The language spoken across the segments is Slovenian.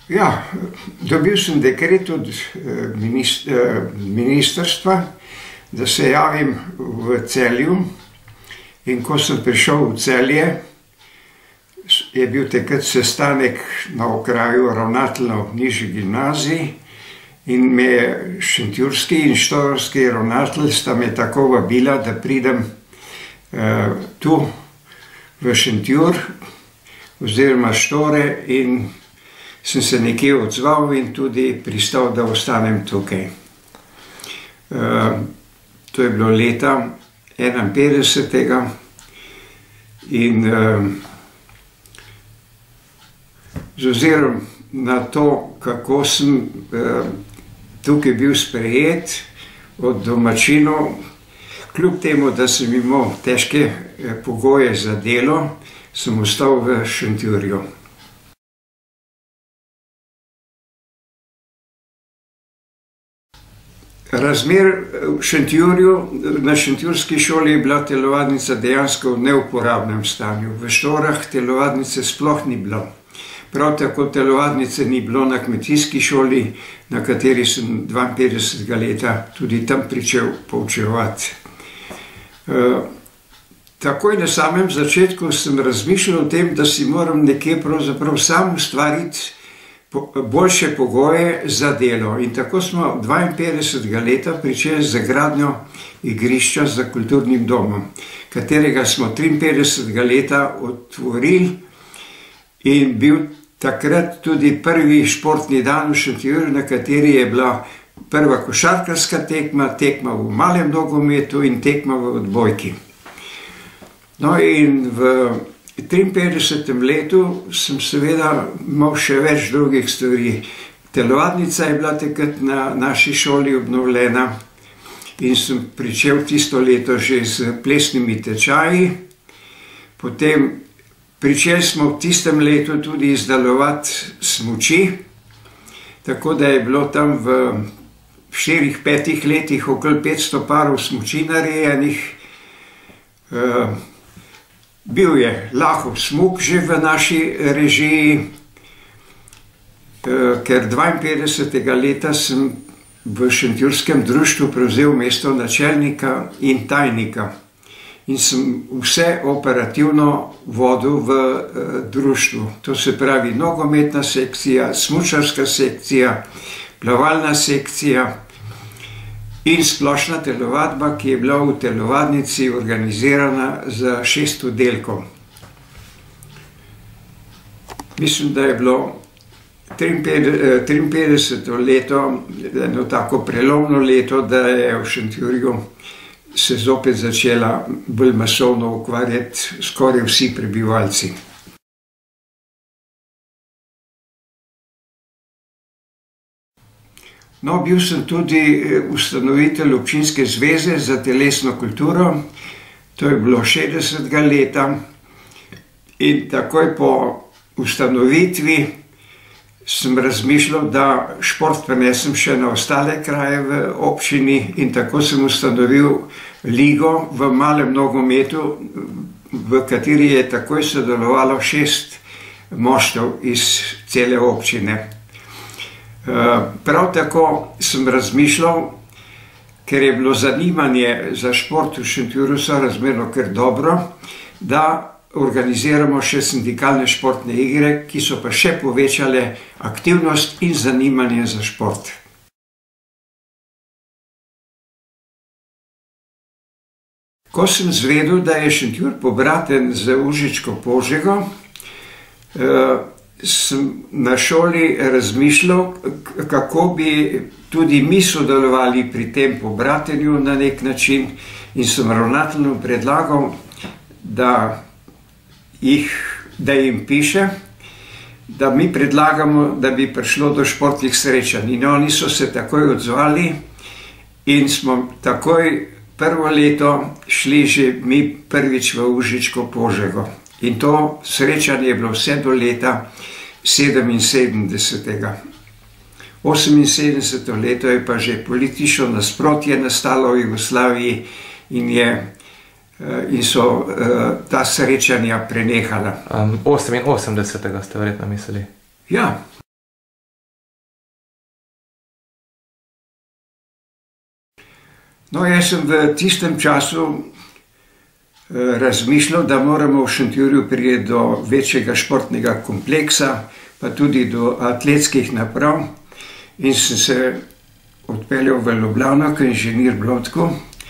Ja, dobil sem dekret od ministrstva, da se javim v Celju, in ko sem prišel v Celje, je bil takrat sestanek na okraju ravnateljev nižji gimnaziji in me je šentjurski in štajerski ravnatelj sta me tako vabila, da pridem tu v Šentjur oziroma Štore, in sem se nekje odzval in tudi pristal, da ostanem tukaj. To je bilo leta 1951 in z ozirom na to, kako sem tukaj bil sprejet od domačinov, kljub temu, da sem imel težke pogoje za delo, sem ostal v Šentjurju. Razmer v Šentjurju, na šentjurski šoli je bila telovadnica dejansko v neuporabnem stanju. V Štorah telovadnice sploh ni bilo. Prav tako telovadnice ni bilo na kmetijski šoli, na kateri sem 52 leta tudi tam pričel poučevati. Takoj na samem začetku sem razmišljal o tem, da si moram nekje pravzaprav sam ustvariti boljše pogoje za delo. In tako smo 52 leta pričeli z gradnjo igrišča za kulturnim domom, katerega smo 53 leta otvorili in bil takrat tudi prvi športni dan v Šentjurju, na kateri je bila prva košarkarska tekma, tekma v malem nogometu in tekma v odbojki. No in v 53. letu sem seveda imel še več drugih stvari. Telovadnica je bila takrat na naši šoli obnovljena in sem pričel tisto leto že z plesnimi tečaji. Potem pričeli smo v tistem letu tudi izdelovati smuči, tako da je bilo tam v 4-5 letih okoli 500 parov smuči narejenih. Bil je lahko smuk že v naši režiji, ker 52. leta sem v šentjurskem društvu prevzel mesto načelnika in tajnika in sem vse operativno vodil v društvu. To se pravi nogometna sekcija, smučarska sekcija, plavalna sekcija in splošna telovadba, ki je bila v telovadnici organizirana za 6 oddelkov. Mislim, da je bilo 53. leto eno tako prelomno leto, da je v Šentjurju se zopet začela bolj masovno ukvarjati skoraj vsi prebivalci. No, bil sem tudi ustanovitelj občinske zveze za telesno kulturo, to je bilo 60. leta, in takoj po ustanovitvi sem razmišljal, da šport prenesem še na ostale kraje v občini, in tako sem ustanovil ligo v malem nogometu, v kateri je takoj sodelovalo 6 moštev iz cele občine. Prav tako sem razmišljal, ker je bilo zanimanje za šport v Šentjurju sorazmerno kar dobro, da organiziramo še sindikalne športne igre, ki so pa še povečale aktivnost in zanimanje za šport. Ko sem izvedel, da je Šentjur pobraten z Užičko Požego, sem na šoli razmišljal, kako bi tudi mi sodelovali pri tem pobratenju na nek način, in sem ravnatelju predlagal, da jim piše, da mi predlagamo, da bi prišlo do športnih srečanj. In oni so se takoj odzvali in smo takoj prvo leto šli že mi prvič v Užičko Požego. In to srečanje je bilo vse do leta 77. 78. leto je pa že politično nasprotje nastalo v Jugoslaviji in so ta srečanja prenehala. 88. ste verjetno mislili? Ja. No, jaz sem v tistem času razmišljal, da moramo v Šentjurju priti do večjega športnega kompleksa, pa tudi do atletskih naprav. In sem se odpeljal v Ljubljano k inženir Blotku,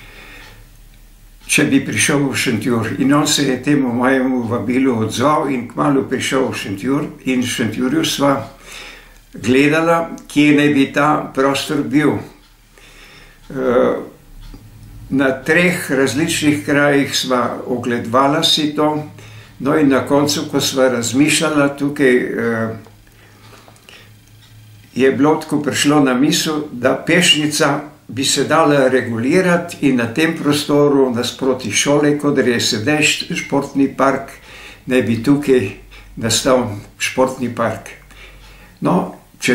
če bi prišel v Šentjur. In on se je temu mojemu vabilu odzval in kmalu prišel v Šentjur. In v Šentjurju sva gledala, kje naj bi ta prostor bil. Na 3 različnih krajih sva ogledovala si to, no in na koncu, ko sva razmišljala, tukaj je Blotku prišlo na misel, da pešnica bi se dala regulirati in na tem prostoru nasproti šole, kodr je sedaj športni park, naj bi tukaj nastal športni park. No,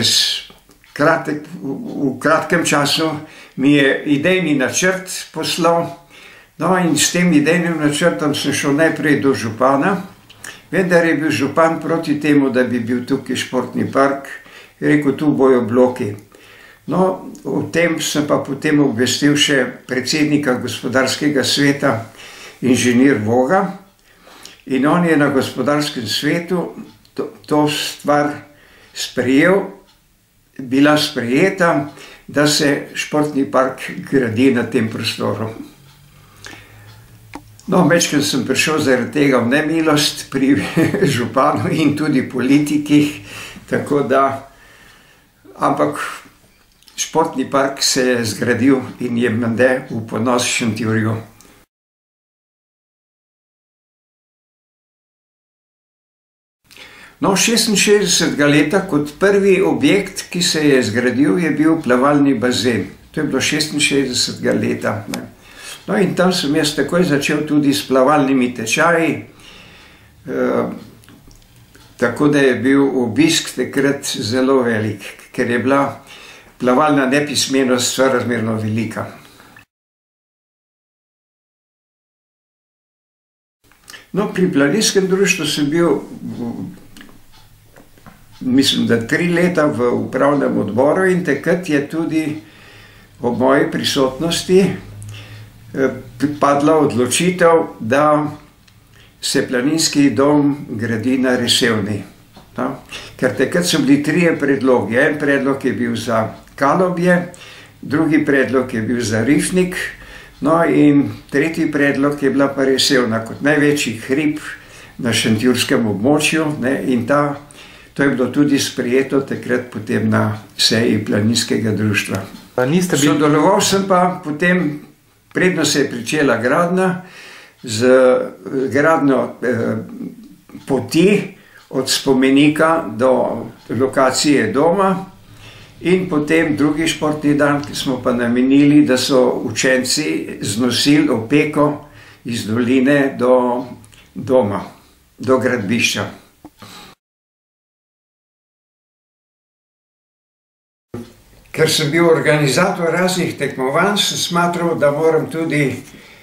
v kratkem času mi je idejni načrt poslal, no in s tem idejnim načrtom sem šel najprej do župana, vendar je bil župan proti temu, da bi bil tukaj športni park, je rekel, tu bojo bloki. No, o tem sem pa potem obvestil še predsednika gospodarskega sveta, inženir Voga, in on je na gospodarskem svetu to stvar sprejel, bila sprejeta, da se športni park gradi na tem prostoru. No, večkrat sem prišel zaradi tega v nemilost pri županu in tudi politikih, tako da, ampak športni park se je zgradil in je menda v ponos Šentjurju. No, 66. leta kot prvi objekt, ki se je zgradil, je bil plavalni bazen. To je bilo 66. leta. No in tam sem jaz takoj začel tudi s plavalnimi tečaji, tako da je bil obisk takrat zelo velik, ker je bila plavalna nepismenost sorazmerno velika. No, pri planinskem društvu sem bil, mislim, da 3 leta v upravnem odboru in takrat je tudi ob moji prisotnosti padla odločitev, da se planinski dom gradi na Resevni. No? Ker takrat so bili 3 predlogi. En predlog je bil za Kalobje, drugi predlog je bil za Rifnik, no in tretji predlog je bila pa Resevna kot največji hrib na šentjurskem območju, ne, in to je bilo tudi sprejeto takrat potem na seji planinskega društva. Sodeloval sem pa potem, predno se je pričela gradnja, z gradnjo poti od spomenika do lokacije doma in potem drugi športni dan, ki smo pa namenili, da so učenci znosili opeko iz doline do doma, do gradbišča. Ker sem bil organizator raznih tekmovanj, sem smatral, da moram tudi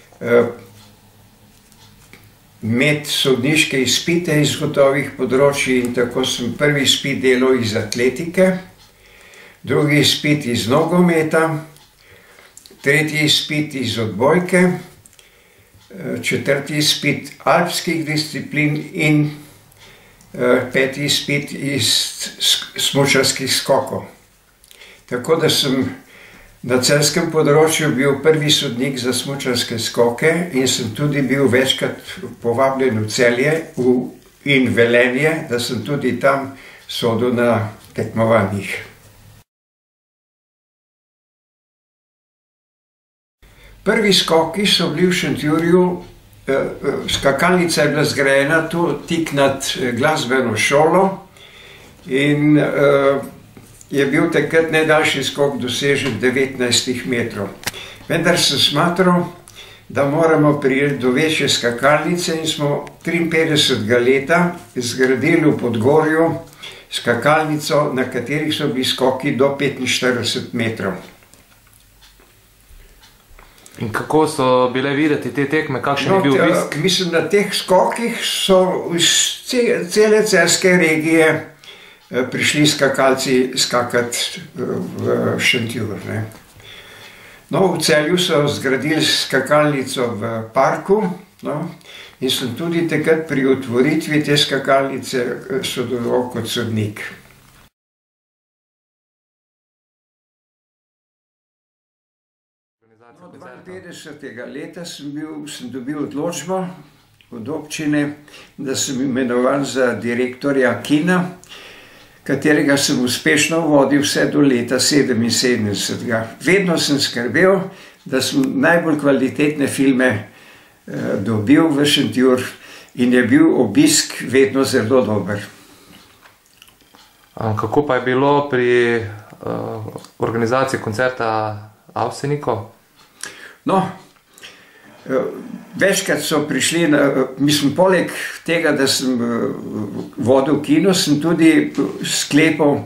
imeti sodniške izpite iz gotovih področij in tako sem prvi izpit delal iz atletike, drugi izpit iz nogometa, tretji izpit iz odbojke, četrti izpit alpskih disciplin in 5. izpit iz smučarskih skokov. Tako da sem na celjskem področju bil prvi sodnik za smučarske skoke in sem tudi bil večkrat povabljen v Celje in Velenje, da sem tudi tam sodil na tekmovanjih. Prvi skoki so bili v Šentjurju, skakalnica je bila zgrajena tu tik nad glasbeno šolo in je bil takrat najdaljši skok dosežen 19 metrov. Vendar sem smatral, da moramo priti do večje skakalnice in smo 53. leta zgradili v Podgorju skakalnico, na katerih so bili skoki do 45 metrov. In kako so bile videti te tekme, kakšen je bil obisk? Mislim, na teh skokih so iz cele celjske regije prišli skakalci skakati v Šentjur. No, v Celju so zgradili skakalnico v parku, no, in sem tudi takrat pri otvoritvi te skakalnice sodeloval kot sodnik. 52. leta sem dobil odločbo od občine, da sem imenovan za direktorja kina, katerega sem uspešno vodil vse do leta 1977. Vedno sem skrbel, da sem najbolj kvalitetne filme dobil v Šentjur in je bil obisk vedno zelo dober. Kako pa je bilo pri organizaciji koncerta Avsenikov? No, večkrat so prišli, mislim, poleg tega, da sem vodil kino, sem tudi sklepal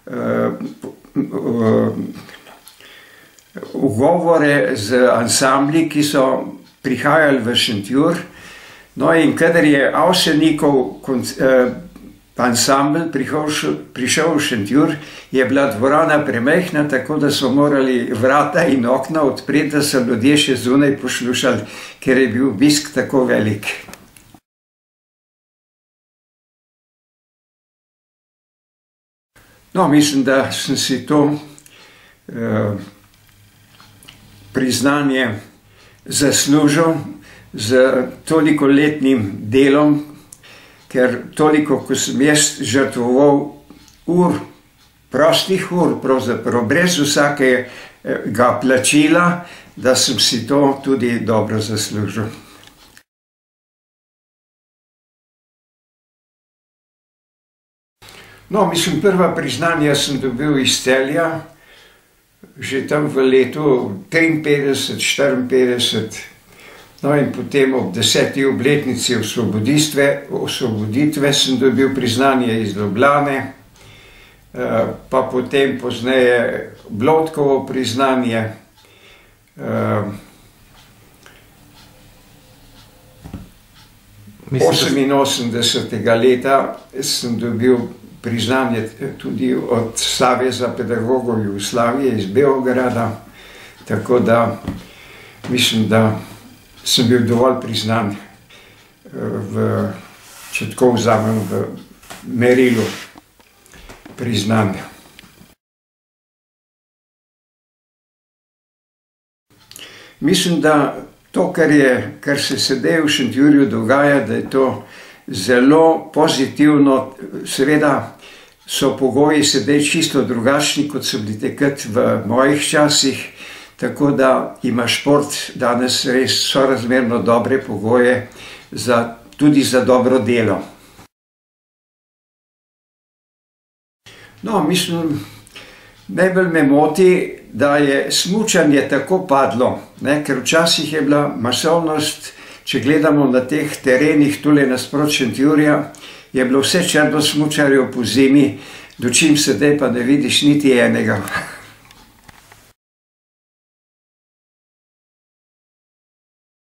ugovore z ansambli, ki so prihajali v Šentjur. No, in kadar je Avsenikov ansambl prišel v Šentjur, je bila dvorana premajhna, tako da so morali vrata in okna odpreti, da so ljudje še zunaj poslušali, ker je bil obisk tako velik. No, mislim, da sem si to priznanje zaslužil z toliko-letnim delom, ker toliko, ko sem jaz žrtvoval prostih ur, pravzaprav brez vsakega plačila, da sem si to tudi dobro zaslužil. No, mislim, prva priznanja sem dobil iz Celja, že tam v letu 53, 54. No, in potem ob 10. obletnici osvoboditve sem dobil priznanje iz Ljubljane, pa potem pozneje Blodkovo priznanje. 88. leta sem dobil priznanje tudi od Saveza pedagogov Jugoslavije iz Beograda, tako da mislim, da sem bil dovolj priznan, če tako vzamem, v merilu priznanja. Mislim, da to, kar se sedaj v Šentjurju dogaja, da je to zelo pozitivno. Seveda so pogoji sedaj čisto drugačni, kot so bili takrat v mojih časih, tako da ima šport danes res sorazmerno dobre pogoje tudi za dobro delo. No, mislim, najbolj me moti, da je smučanje tako padlo, ker včasih je bila masovnost, če gledamo na teh terenih tule nasprot Šentjurja, je bilo vse črno smučarjev po zimi, dočim sedaj pa ne vidiš niti enega.